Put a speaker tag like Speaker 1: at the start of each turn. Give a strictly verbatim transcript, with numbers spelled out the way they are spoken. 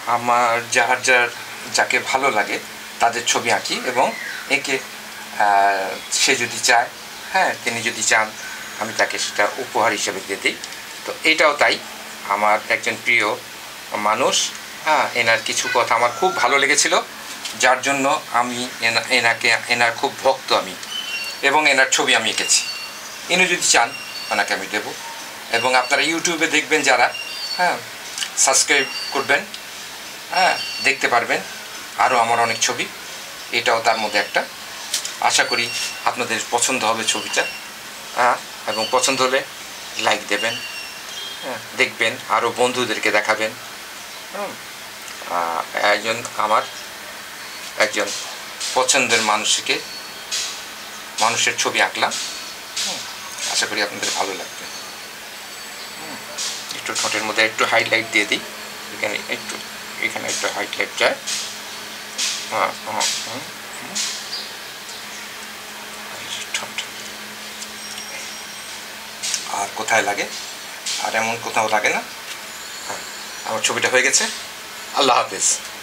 Speaker 1: আমার যার যার যাকে ভালো লাগে তাদের ছবি আঁকি এবং এঁকে সে যদি চায়, হ্যাঁ তিনি যদি চান আমি তাকে সেটা উপহার হিসেবে দিয়ে দিই। তো এটাও তাই, আমার একজন প্রিয় মানুষ, হ্যাঁ এনার কিছু কথা আমার খুব ভালো লেগেছিল, যার জন্য আমি এনা এনাকে এনার খুব ভক্ত আমি, এবং এনার ছবি আমি এঁকেছি। ইনি যদি চান ওনাকে আমি দেবো। এবং আপনারা ইউটিউবে দেখবেন যারা, হ্যাঁ সাবস্ক্রাইব করবেন, হ্যাঁ দেখতে পারবেন আরও আমার অনেক ছবি, এটাও তার মধ্যে একটা। আশা করি আপনাদের পছন্দ হবে ছবিটা, হ্যাঁ এবং পছন্দ হলে লাইক দেবেন, হ্যাঁ দেখবেন, আরও বন্ধুদেরকে দেখাবেন। হুম একজন আমার একজন পছন্দের মানুষকে মানুষের ছবি আঁকলাম, আশা করি আপনাদের ভালো লাগবে। একটু ঠোঁটের মধ্যে একটু হাইলাইট দিয়ে দিই, এখানে একটু এখানে একটু হাইলাইট যায়, হ্যাঁ হ্যাঁ ঠোঁট আর কোথায় লাগে, আর এমন কোথাও লাগে না। হ্যাঁ আমার ছবিটা হয়ে গেছে। আল্লাহ হাফেজ।